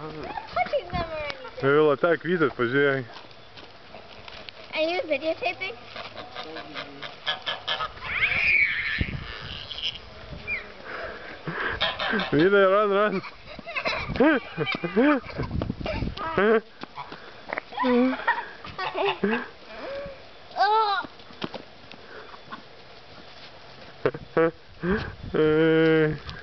touching them or anything. Maybe we'll attack видят, поезжай. Are you videotaping? Vida, run. Oh.